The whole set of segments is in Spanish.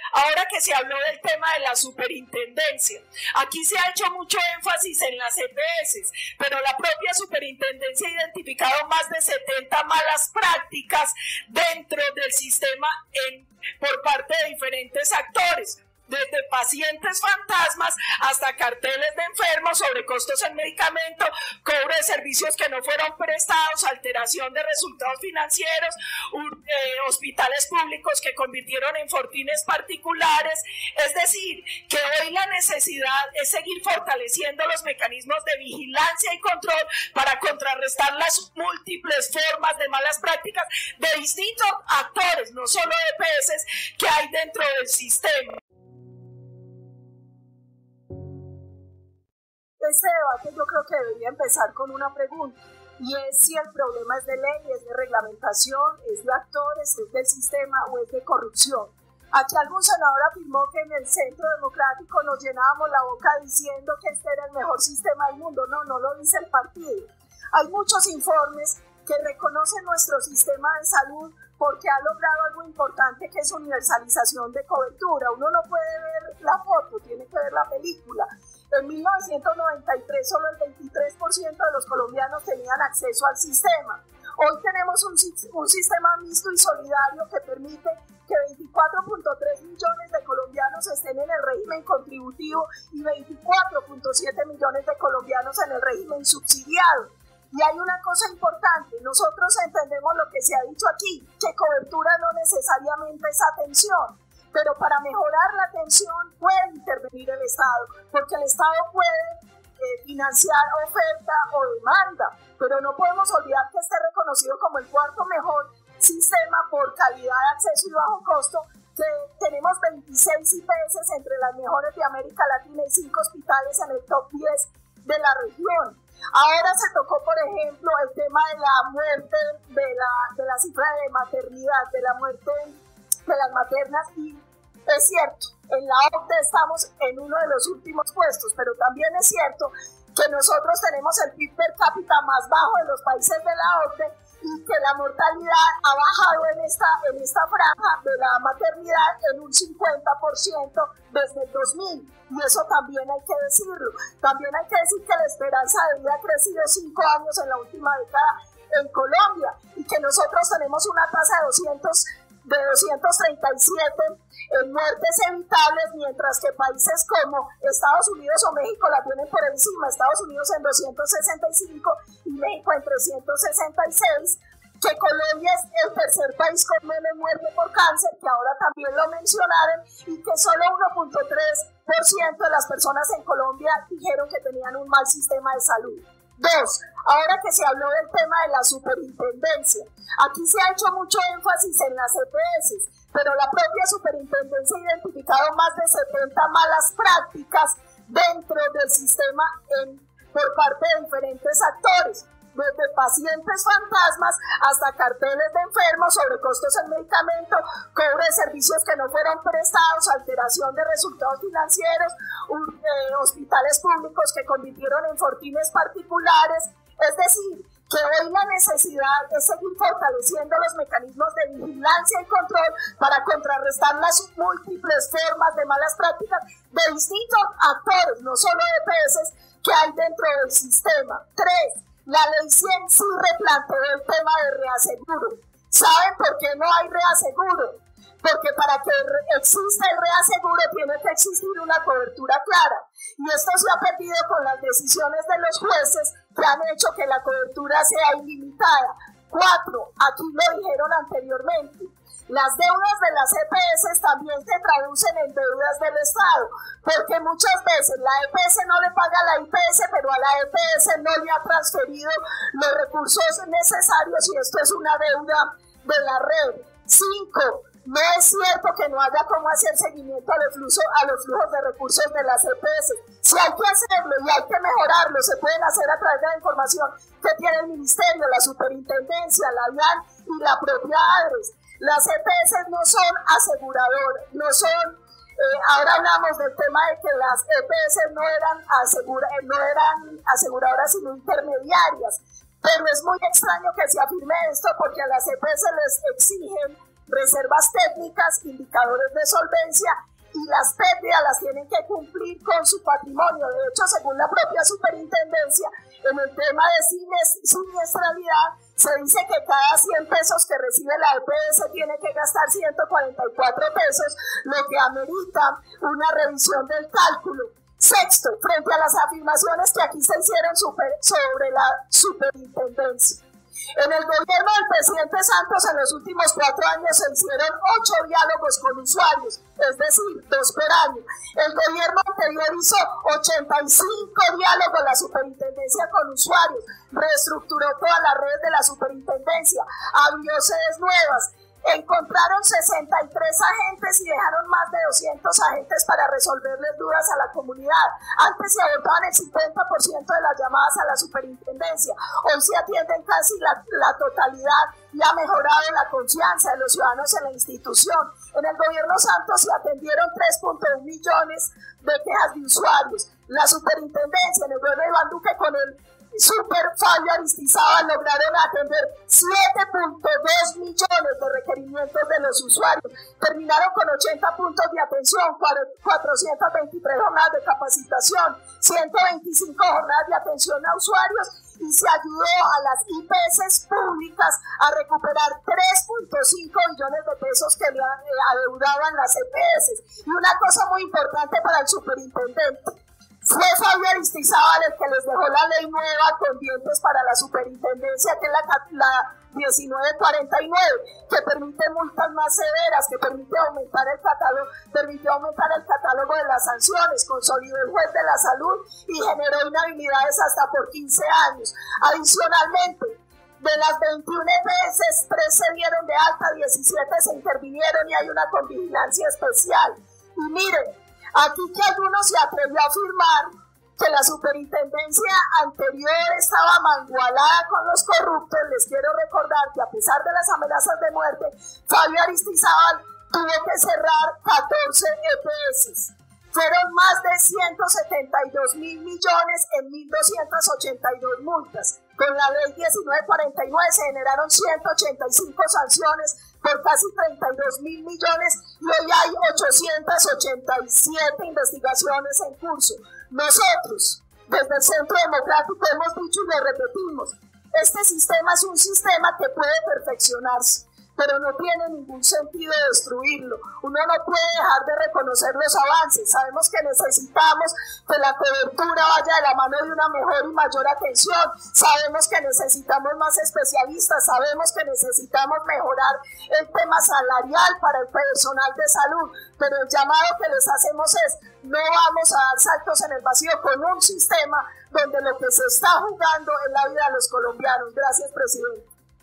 Ahora que se habló del tema de la superintendencia, aquí se ha hecho mucho énfasis en las EPS, pero la propia superintendencia ha identificado más de 70 malas prácticas dentro del sistema por parte de diferentes actores, desde pacientes fantasmas hasta carteles de enfermos, sobrecostos en medicamentos, cobro de servicios que no fueron prestados, alteración de resultados financieros, hospitales públicos que convirtieron en fortines particulares. Es decir, que hoy la necesidad es seguir fortaleciendo los mecanismos de vigilancia y control para contrarrestar las múltiples formas de malas prácticas de distintos actores, no solo de EPS, que hay dentro del sistema. Este debate yo creo que debería empezar con una pregunta, y es si el problema es de ley, es de reglamentación, es de actores, es del sistema o es de corrupción. Aquí algún senador afirmó que en el Centro Democrático nos llenábamos la boca diciendo que este era el mejor sistema del mundo. No lo dice el partido. Hay muchos informes que reconocen nuestro sistema de salud porque ha logrado algo importante, que es universalización de cobertura. Uno no puede ver la foto, tiene que ver la película. En 1993 solo el 23% de los colombianos tenían acceso al sistema. Hoy tenemos un sistema mixto y solidario que permite que 24.3 millones de colombianos estén en el régimen contributivo y 24.7 millones de colombianos en el régimen subsidiado. Y hay una cosa importante, nosotros entendemos lo que se ha dicho aquí, que cobertura no necesariamente es atención, pero para mejorar la atención puede intervenir el Estado, porque el Estado puede financiar oferta o demanda, pero no podemos olvidar que esté reconocido como el cuarto mejor sistema por calidad de acceso y bajo costo, que tenemos 26 IPS entre las mejores de América Latina y 5 hospitales en el top 10 de la región. Ahora se tocó, por ejemplo, el tema de la muerte, de la cifra de maternidad, de la muerte de las maternas, y es cierto, en la OCDE estamos en uno de los últimos puestos, pero también es cierto que nosotros tenemos el PIB per cápita más bajo de los países de la OCDE y que la mortalidad ha bajado en esta franja de la maternidad en un 50% desde el 2000. Y eso también hay que decirlo. También hay que decir que la esperanza de vida ha crecido 5 años en la última década en Colombia y que nosotros tenemos una tasa de 237 en muertes evitables, mientras que países como Estados Unidos o México la tienen por encima. Estados Unidos en 265 y México en 366, que Colombia es el tercer país con menos muerte por cáncer, que ahora también lo mencionaron, y que solo 1.3% de las personas en Colombia dijeron que tenían un mal sistema de salud. 2. Ahora que se habló del tema de la superintendencia, aquí se ha hecho mucho énfasis en las EPS, pero la propia superintendencia ha identificado más de 70 malas prácticas dentro del sistema por parte de diferentes actores, desde pacientes fantasmas hasta carteles de enfermos, sobrecostos en medicamentos, cobro de servicios que no fueron prestados, alteración de resultados financieros, hospitales públicos que convirtieron en fortines particulares. Es decir, que hoy la necesidad es seguir fortaleciendo los mecanismos de vigilancia y control para contrarrestar las múltiples formas de malas prácticas de distintos actores, no solo de EPS, que hay dentro del sistema. 3. La ley 100 sí replanteó el tema de reaseguro. ¿Saben por qué no hay reaseguro? Porque para que exista el reaseguro tiene que existir una cobertura clara. Y esto se ha perdido con las decisiones de los jueces que han hecho que la cobertura sea ilimitada. 4. Aquí lo dijeron anteriormente. Las deudas de las EPS también se traducen en deudas del Estado, porque muchas veces la EPS no le paga a la IPS, pero a la EPS no le ha transferido los recursos necesarios y esto es una deuda de la red. 5. No es cierto que no haya cómo hacer seguimiento a los flujos de recursos de las EPS. Si hay que hacerlo y hay que mejorarlo, se pueden hacer a través de la información que tiene el Ministerio, la Superintendencia, la DIAN y la propia ADRES. Las EPS no son aseguradoras, no son, ahora hablamos del tema de que las EPS no eran aseguradoras sino intermediarias, pero es muy extraño que se afirme esto porque a las EPS les exigen reservas técnicas, indicadores de solvencia, y las pérdidas las tienen que cumplir con su patrimonio. De hecho, según la propia superintendencia, en el tema de siniestralidad, se dice que cada 100 pesos que recibe la EPS tiene que gastar 144 pesos, lo que amerita una revisión del cálculo. Sexto, frente a las afirmaciones que aquí se hicieron sobre la superintendencia. En el gobierno del presidente Santos en los últimos 4 años se hicieron 8 diálogos con usuarios, es decir, 2 por año. El gobierno anterior hizo 85 diálogos la superintendencia con usuarios, reestructuró todas las redes de la superintendencia, abrió sedes nuevas, encontraron 63 agentes y dejaron más de 200 agentes para resolverles dudas a la comunidad. Antes se abordaban el 50% de las llamadas a la superintendencia. Hoy se atienden casi la totalidad y ha mejorado la confianza de los ciudadanos en la institución. En el gobierno Santos se atendieron 3.1 millones de quejas de usuarios. La superintendencia en el gobierno de Iván Duque con el Super Fabio Aristizábal lograron atender 7.2 millones de requerimientos de los usuarios, terminaron con 80 puntos de atención, 423 jornadas de capacitación, 125 jornadas de atención a usuarios y se ayudó a las IPS públicas a recuperar 3.5 millones de pesos que le adeudaban las EPS. Y una cosa muy importante para el superintendente. Fue Fabio Aristizábal el que les dejó la ley nueva con dientes para la superintendencia, que es la 1949, que permite multas más severas, que permitió aumentar el catálogo de las sanciones, consolidó el juez de la salud y generó inhabilidades hasta por 15 años. Adicionalmente, de las 21 EPS, 3 se dieron de alta, 17 se intervinieron y hay una convigilancia especial. Y miren, aquí que algunos se atrevió a afirmar que la superintendencia anterior estaba mangualada con los corruptos, les quiero recordar que a pesar de las amenazas de muerte, Fabio Aristizábal tuvo que cerrar 14 EPS. Fueron más de 172 mil millones en 1.282 multas. Con la ley 1949 se generaron 185 sanciones por casi 32 mil millones y hoy hay 887 investigaciones en curso. Nosotros, desde el Centro Democrático, hemos dicho y lo repetimos, este sistema es un sistema que puede perfeccionarse, pero no tiene ningún sentido destruirlo. Uno no puede dejar de reconocer los avances. Sabemos que necesitamos que la cobertura vaya de la mano de una mejor y mayor atención. Sabemos que necesitamos más especialistas. Sabemos que necesitamos mejorar el tema salarial para el personal de salud. Pero el llamado que les hacemos es, no vamos a dar saltos en el vacío con un sistema donde lo que se está jugando es la vida de los colombianos. Gracias, presidente.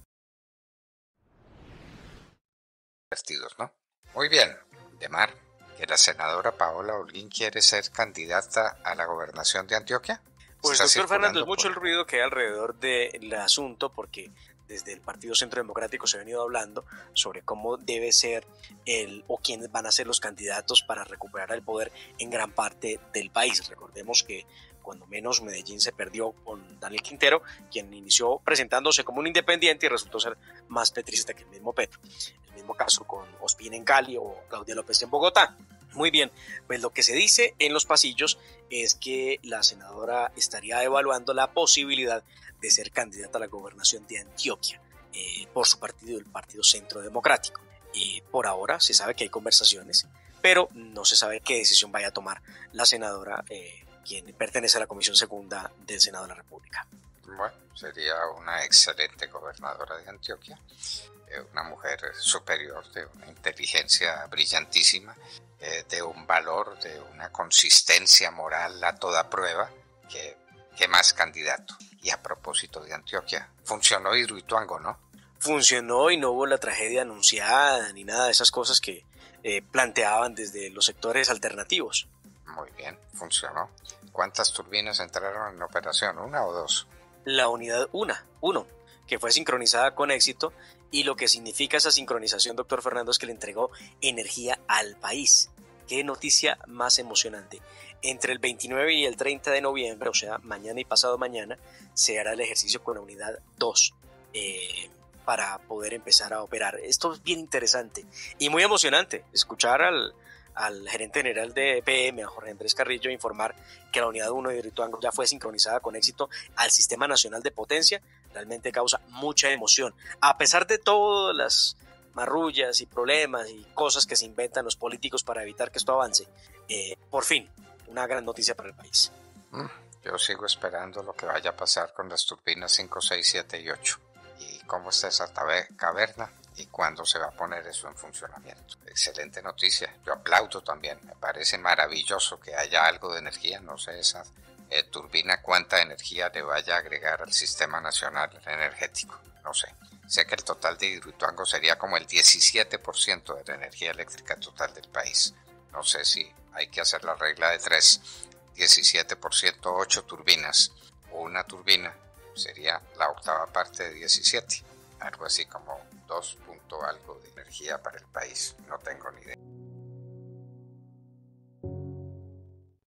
¿No? Muy bien, Demar, que la senadora Paola Holguín quiere ser candidata a la gobernación de Antioquia. Pues doctor Fernando, es mucho el ruido que hay alrededor del asunto porque desde el Partido Centro Democrático se ha venido hablando sobre cómo debe ser o quiénes van a ser los candidatos para recuperar el poder en gran parte del país. Recordemos que cuando menos Medellín se perdió con Daniel Quintero, quien inició presentándose como un independiente y resultó ser más petrista que el mismo Petro. El mismo caso con Ospina en Cali o Claudia López en Bogotá. Muy bien, pues lo que se dice en los pasillos es que la senadora estaría evaluando la posibilidad de ser candidata a la gobernación de Antioquia por su partido, el Partido Centro Democrático. Por ahora se sabe que hay conversaciones, pero no se sabe qué decisión vaya a tomar la senadora quien pertenece a la Comisión Segunda del Senado de la República. Bueno, sería una excelente gobernadora de Antioquia, una mujer superior, de una inteligencia brillantísima, de un valor, de una consistencia moral a toda prueba, que más candidato. Y a propósito de Antioquia, funcionó Hidroituango, ¿no? Funcionó y no hubo la tragedia anunciada ni nada de esas cosas que planteaban desde los sectores alternativos. Muy bien, funcionó. ¿Cuántas turbinas entraron en operación? ¿Una o dos? La unidad uno, que fue sincronizada con éxito, y lo que significa esa sincronización, doctor Fernando, es que le entregó energía al país. Qué noticia más emocionante. Entre el 29 y el 30 de noviembre, o sea, mañana y pasado mañana, se hará el ejercicio con la unidad 2. para poder empezar a operar. Esto es bien interesante y muy emocionante escuchar al gerente general de EPM, a Jorge Andrés Carrillo, informar que la unidad 1 de Hidroituango ya fue sincronizada con éxito al Sistema Nacional de Potencia. Realmente causa mucha emoción. A pesar de todas las marrullas y problemas y cosas que se inventan los políticos para evitar que esto avance, por fin, una gran noticia para el país. Yo sigo esperando lo que vaya a pasar con las turbinas 5, 6, 7 y 8. Y cómo está esa caverna y cuándo se va a poner eso en funcionamiento. Excelente noticia. Yo aplaudo también. Me parece maravilloso que haya algo de energía. No sé esa turbina cuánta energía le vaya a agregar al sistema nacional energético. No sé. Sé que el total de Hidroituango sería como el 17% de la energía eléctrica total del país. No sé si hay que hacer la regla de 3. 17%, 8 turbinas. Una turbina sería la octava parte de 17. Algo así como 2 punto algo de energía para el país. No tengo ni idea.